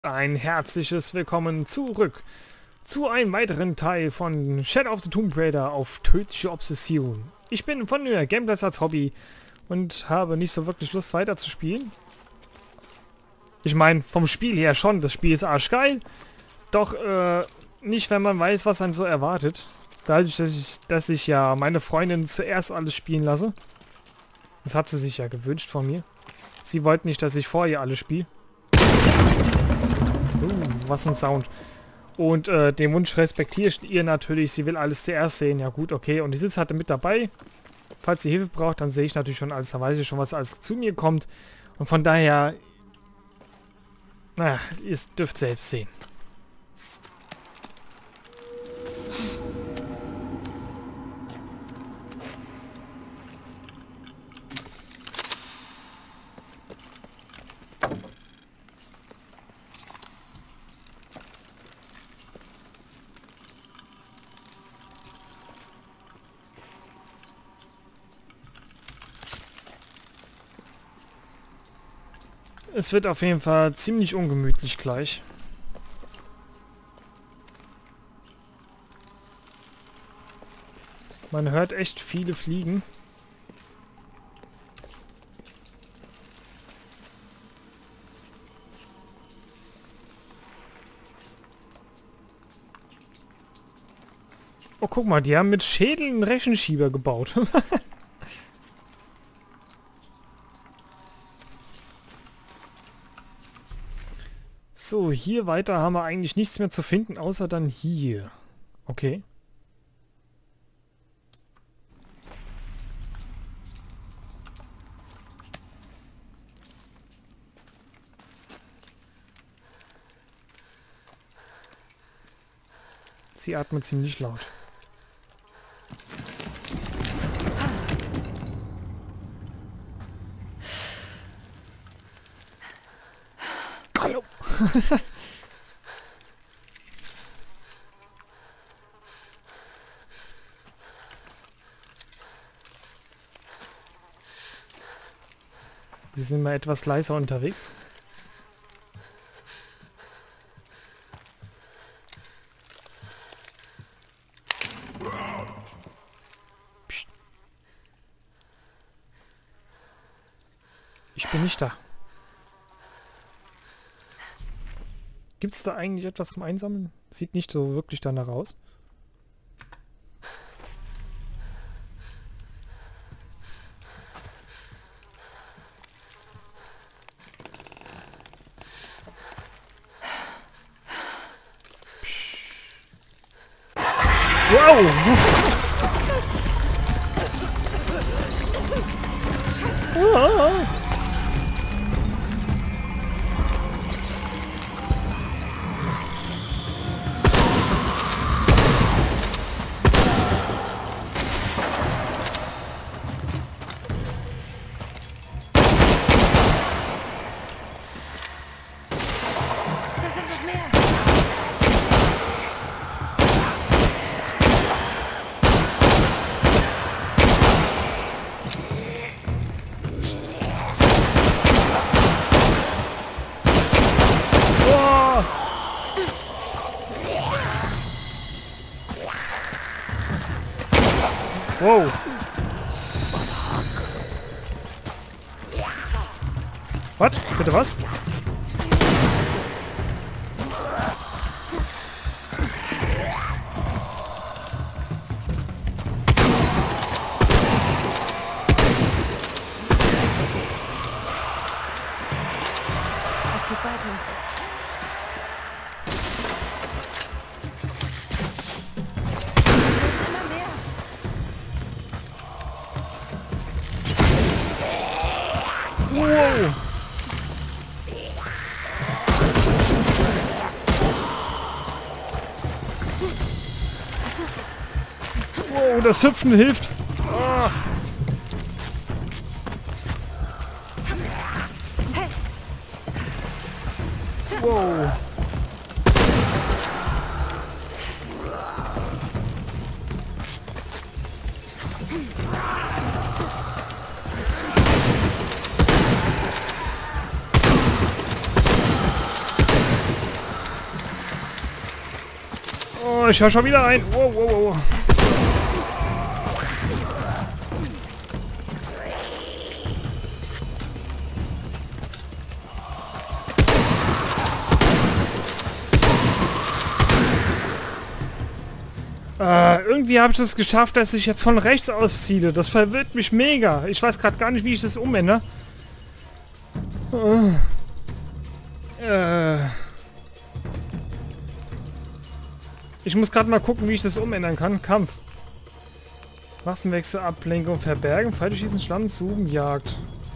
Ein herzliches Willkommen zurück zu einem weiteren Teil von Shadow of the Tomb Raider auf tödliche Obsession. Ich bin von der Gameplays als Hobby und habe nicht so wirklich Lust weiterzuspielen. Ich meine, vom Spiel her schon, das Spiel ist arschgeil, doch nicht, wenn man weiß, was einen so erwartet. Dadurch, dass ich ja meine Freundin zuerst alles spielen lasse. Das hat sie sich ja gewünscht von mir. Sie wollte nicht, dass ich vor ihr alles spiele. Was ein Sound. Und den Wunsch respektiere ich ihr natürlich. Sie will alles zuerst sehen. Ja gut, okay. Und die sitzt halt mit dabei. Falls sie Hilfe braucht, dann sehe ich natürlich schon alles. Da weiß ich schon, was alles zu mir kommt. Und von daher... Naja, ihr dürft selbst sehen. Es wird auf jeden Fall ziemlich ungemütlich gleich. Man hört echt viele Fliegen. Oh, guck mal, die haben mit Schädel einen Rechenschieber gebaut. So, hier weiter haben wir eigentlich nichts mehr zu finden, außer dann hier. Okay. Sie atmet ziemlich laut. Hallo. Wir sind mal etwas leiser unterwegs. Psst. Ich bin nicht da. Gibt es da eigentlich etwas zum Einsammeln? Sieht nicht so wirklich danach aus. Wow! Ah. Wow. Was? Bitte was? Es geht weiter. Wow. Wow, das Hüpfen hilft. Ah. Wow. ich höre schon wieder ein. Wow, wow, wow. Irgendwie habe ich es geschafft, dass ich jetzt von rechts ausziele. Das verwirrt mich mega. Ich weiß gerade gar nicht, wie ich das umändere. Ich muss gerade mal gucken, wie ich das umändern kann. Kampf. Waffenwechsel, Ablenkung, Verbergen, Pfeile schießen, Schlamm, Zoomen, Jagd.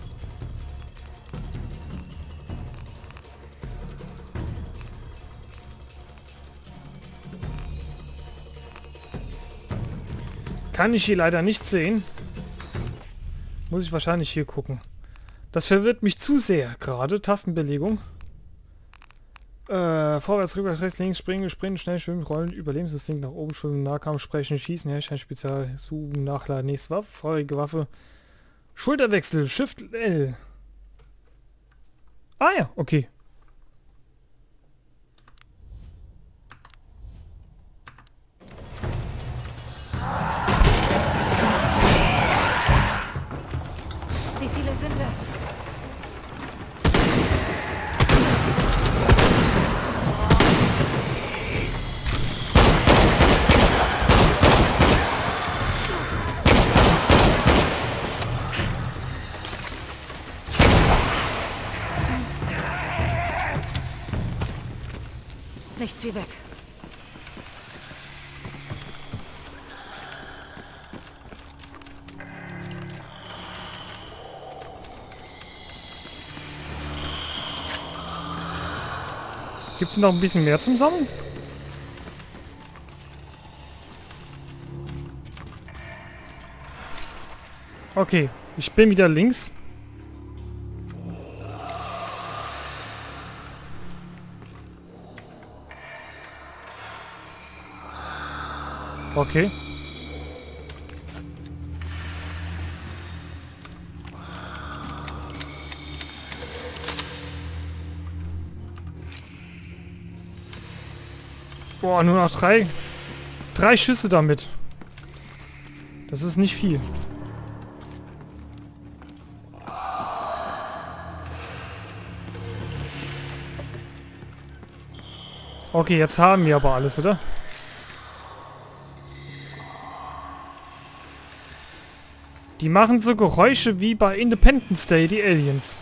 Kann ich hier leider nicht sehen. Muss ich wahrscheinlich hier gucken. Das verwirrt mich zu sehr gerade. Tastenbelegung. Vorwärts, rückwärts, rechts, links, springen, schnell schwimmen, rollen, Überlebensinstinkt nach oben, schwimmen, Nahkampf, sprechen, schießen, Herstein, Spezial, suchen, nachladen, nächste Waffe, feurige Waffe. Schulterwechsel, Shift L. Ah ja, okay. Wie viele sind das? Nichts wie weg. Gibt es noch ein bisschen mehr zum Sammeln? Okay, ich bin wieder links. Okay. Boah, nur noch drei Schüsse damit. Das ist nicht viel. Okay, jetzt haben wir aber alles, oder? Die machen so Geräusche wie bei Independence Day, die Aliens.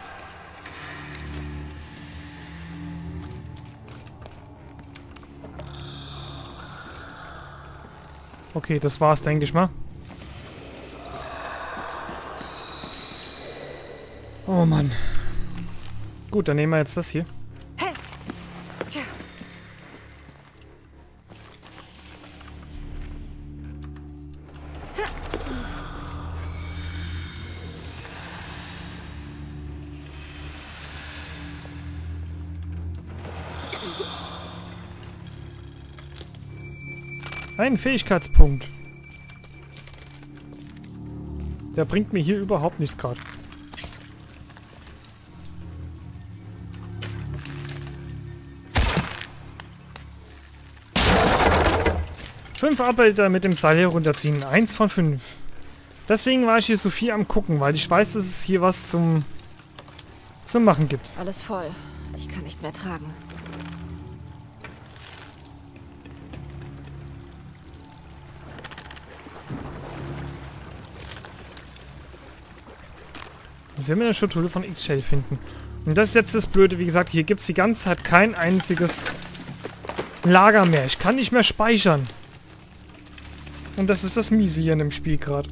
Okay, das war's, denke ich mal. Oh Mann. Gut, dann nehmen wir jetzt das hier. Hey! Tja. Ein Fähigkeitspunkt. Der bringt mir hier überhaupt nichts gerade. Fünf Abbilder mit dem Seil herunterziehen. 1 von 5. Deswegen war ich hier so viel am gucken, weil ich weiß, dass es hier was zum Machen gibt. Alles voll. Ich kann nicht mehr tragen. Ich will mir eine Schatulle von X-Shell finden. Und das ist jetzt das Blöde, wie gesagt, hier gibt es die ganze Zeit kein einziges Lager mehr. Ich kann nicht mehr speichern. Und das ist das Miese hier in dem Spiel gerade.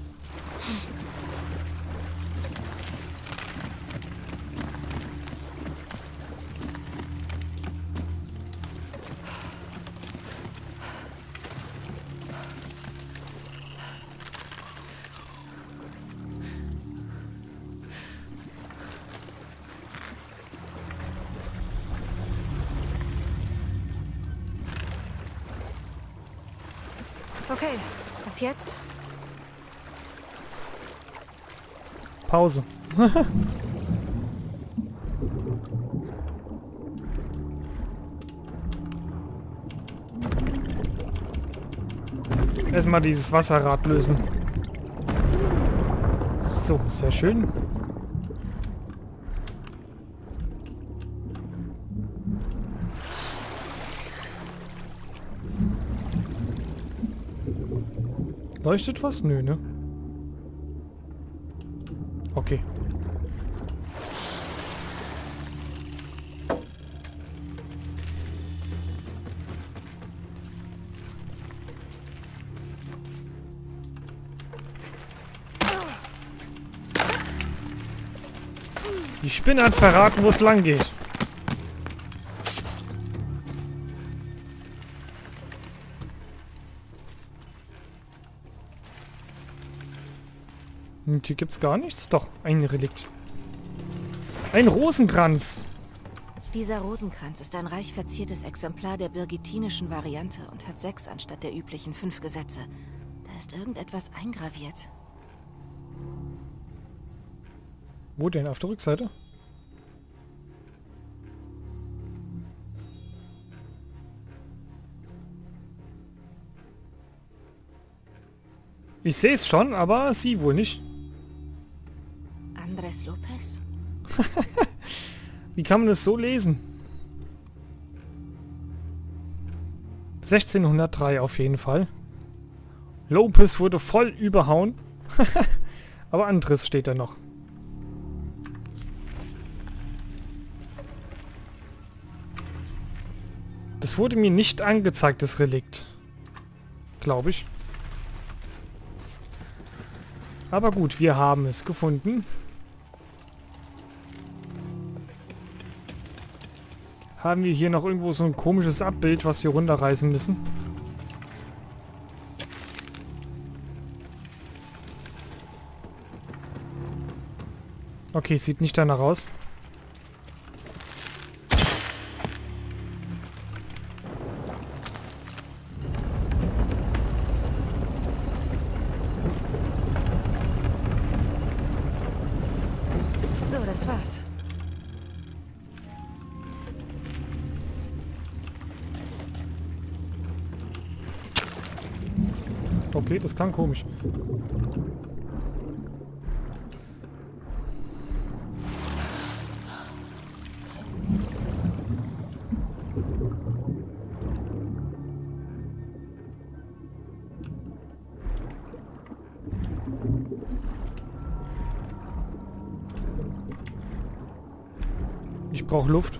Okay, was jetzt? Pause. Erstmal dieses Wasserrad lösen. So, sehr schön. Leuchtet was? Nö, ne? Okay. Die Spinne hat verraten, wo es lang geht. Und hier gibt's gar nichts? Doch, ein Relikt. Ein Rosenkranz. Dieser Rosenkranz ist ein reich verziertes Exemplar der birgittinischen Variante und hat 6 anstatt der üblichen 5 Gesetze. Da ist irgendetwas eingraviert. Wo denn? Auf der Rückseite? Ich sehe es schon, aber sie wohl nicht. Andrés Lopez? Wie kann man das so lesen? 1603 auf jeden Fall. Lopez wurde voll überhauen. Aber Andres steht da noch. Das wurde mir nicht angezeigt, das Relikt. Glaube ich. Aber gut, wir haben es gefunden. Haben wir hier noch irgendwo so ein komisches Abbild, was wir runterreißen müssen? Okay, sieht nicht danach aus. So, das war's. Okay, das klang komisch. Ich brauche Luft.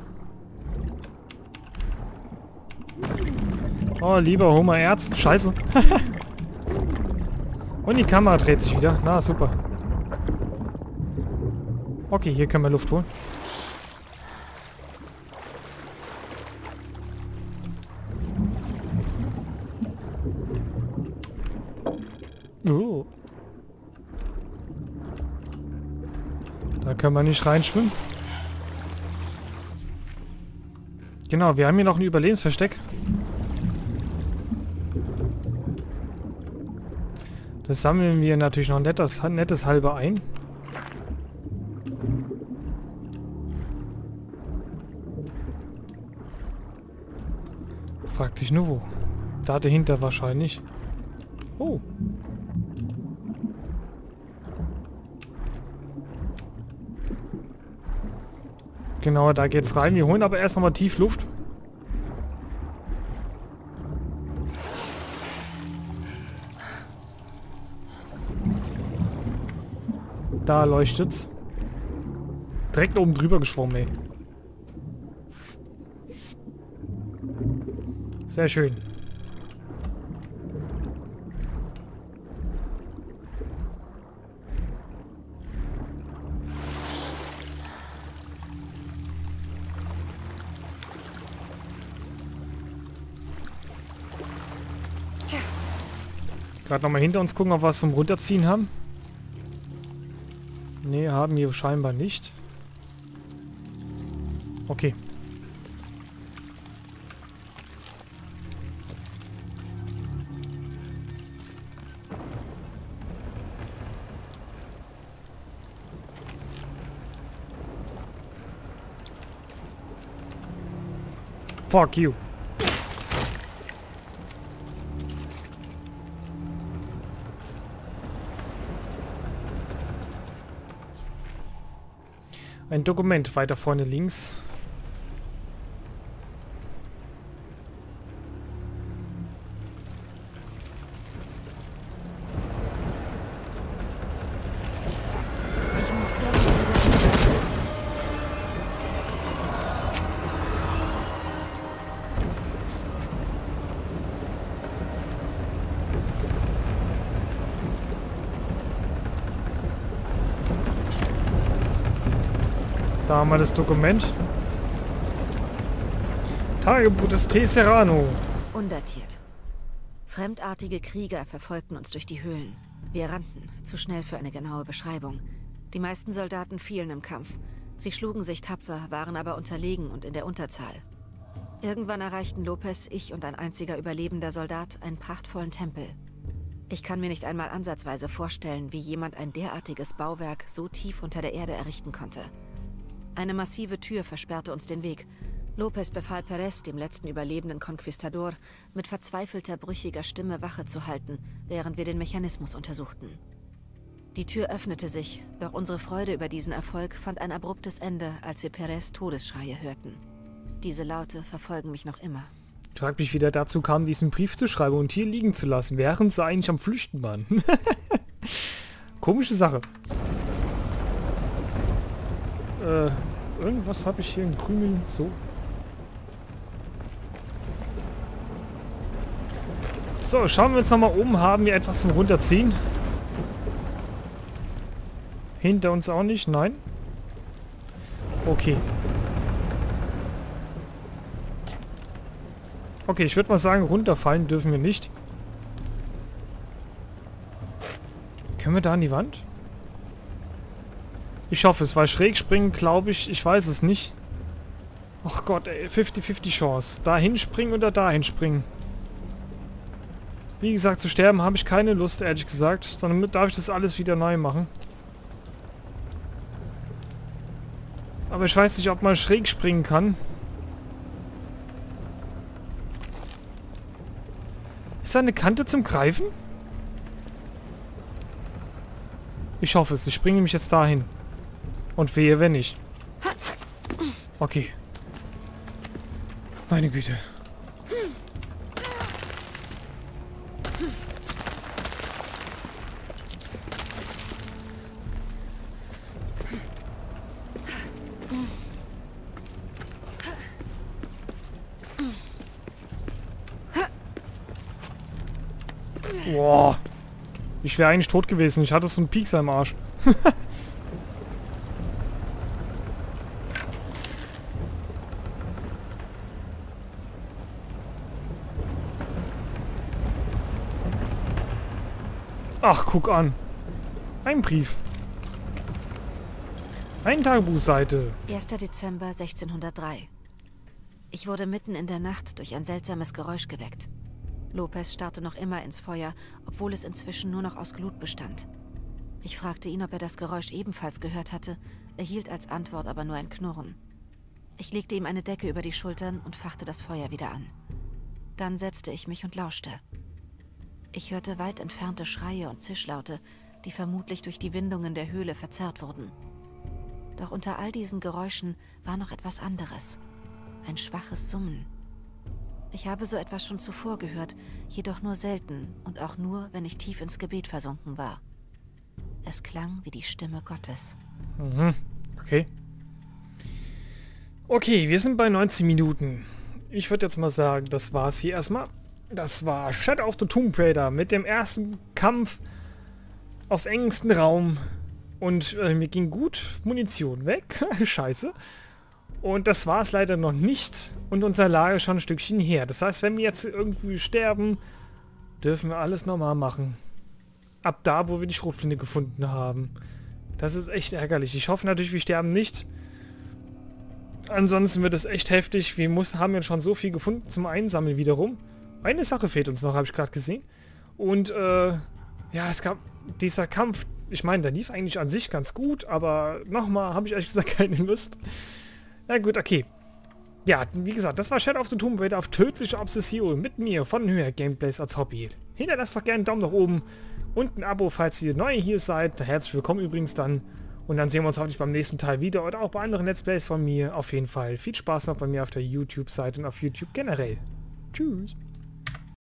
Oh, lieber Homer Erz. Scheiße. Und die Kamera dreht sich wieder. Na, super. Okay, hier können wir Luft holen. Da können wir nicht reinschwimmen. Genau, wir haben hier noch ein Überlebensversteck. Das sammeln wir natürlich noch nettes halber ein. Fragt sich nur wo. Da dahinter wahrscheinlich. Oh. Genau, da geht's rein. Wir holen aber erst nochmal tief Luft. Da leuchtet's. Direkt oben drüber geschwommen, ey. Sehr schön. Gerade nochmal hinter uns gucken, ob wir was zum Runterziehen haben. Ne, haben wir scheinbar nicht. Okay. Fuck you. Ein Dokument weiter vorne links. Ich muss irgendwie wieder... Da haben wir das Dokument. Tagebuch des T. Serrano. Undatiert. Fremdartige Krieger verfolgten uns durch die Höhlen. Wir rannten, zu schnell für eine genaue Beschreibung. Die meisten Soldaten fielen im Kampf. Sie schlugen sich tapfer, waren aber unterlegen und in der Unterzahl. Irgendwann erreichten Lopez, ich und ein einziger überlebender Soldat einen prachtvollen Tempel. Ich kann mir nicht einmal ansatzweise vorstellen, wie jemand ein derartiges Bauwerk so tief unter der Erde errichten konnte. Eine massive Tür versperrte uns den Weg. Lopez befahl Perez, dem letzten überlebenden Konquistador, mit verzweifelter, brüchiger Stimme Wache zu halten, während wir den Mechanismus untersuchten. Die Tür öffnete sich, doch unsere Freude über diesen Erfolg fand ein abruptes Ende, als wir Perez' Todesschreie hörten. Diese Laute verfolgen mich noch immer. Ich frage mich, wie der dazu kam, diesen Brief zu schreiben und hier liegen zu lassen, während sie eigentlich am Flüchten waren. Komische Sache. Irgendwas habe ich hier im Krümel. So. So, schauen wir uns nochmal um. Haben wir etwas zum Runterziehen? Hinter uns auch nicht? Nein? Okay. Okay, ich würde mal sagen, runterfallen dürfen wir nicht. Können wir da an die Wand? Ich hoffe es, weil schräg springen, glaube ich weiß es nicht. Ach Gott, ey, 50-50 Chance. Dahin springen oder dahin springen. Wie gesagt, zu sterben habe ich keine Lust, ehrlich gesagt. Sondern darf ich das alles wieder neu machen. Aber ich weiß nicht, ob man schräg springen kann. Ist da eine Kante zum Greifen? Ich hoffe es. Ich springe nämlich jetzt dahin. Und wehe, wenn nicht. Okay. Meine Güte. Boah. Ich wäre eigentlich tot gewesen. Ich hatte so einen Piekser im Arsch. Ach, guck an. Ein Brief. Eine Tagebuchseite. 1. Dezember 1603. Ich wurde mitten in der Nacht durch ein seltsames Geräusch geweckt. Lopez starrte noch immer ins Feuer, obwohl es inzwischen nur noch aus Glut bestand. Ich fragte ihn, ob er das Geräusch ebenfalls gehört hatte, erhielt als Antwort aber nur ein Knurren. Ich legte ihm eine Decke über die Schultern und fachte das Feuer wieder an. Dann setzte ich mich und lauschte. Ich hörte weit entfernte Schreie und Zischlaute, die vermutlich durch die Windungen der Höhle verzerrt wurden. Doch unter all diesen Geräuschen war noch etwas anderes. Ein schwaches Summen. Ich habe so etwas schon zuvor gehört, jedoch nur selten und auch nur, wenn ich tief ins Gebet versunken war. Es klang wie die Stimme Gottes. Mhm. Okay. Okay, wir sind bei 19 Minuten. Ich würde jetzt mal sagen, das war's hier erstmal. Das war Shadow of the Tomb Raider mit dem ersten Kampf auf engstem Raum. Und mir ging gut Munition weg. Scheiße. Und das war es leider noch nicht. Und unser Lager schon ein Stückchen her. Das heißt, wenn wir jetzt irgendwie sterben, dürfen wir alles normal machen. Ab da, wo wir die Schrotflinte gefunden haben. Das ist echt ärgerlich. Ich hoffe natürlich, wir sterben nicht. Ansonsten wird es echt heftig. Wir haben ja schon so viel gefunden zum Einsammeln wiederum. Eine Sache fehlt uns noch, habe ich gerade gesehen. Und, ja, es gab dieser Kampf. Ich meine, der lief eigentlich an sich ganz gut, aber nochmal habe ich ehrlich gesagt keine Lust. Na gut, okay. Ja, wie gesagt, das war Shadow of the Tomb Raider auf tödliche Obsession mit mir von Höher Gameplays als Hobby. Hinterlasst doch gerne einen Daumen nach oben und ein Abo, falls ihr neu hier seid. Herzlich willkommen übrigens dann. Und dann sehen wir uns hoffentlich beim nächsten Teil wieder oder auch bei anderen Let's Plays von mir. Auf jeden Fall viel Spaß noch bei mir auf der YouTube-Seite und auf YouTube generell. Tschüss.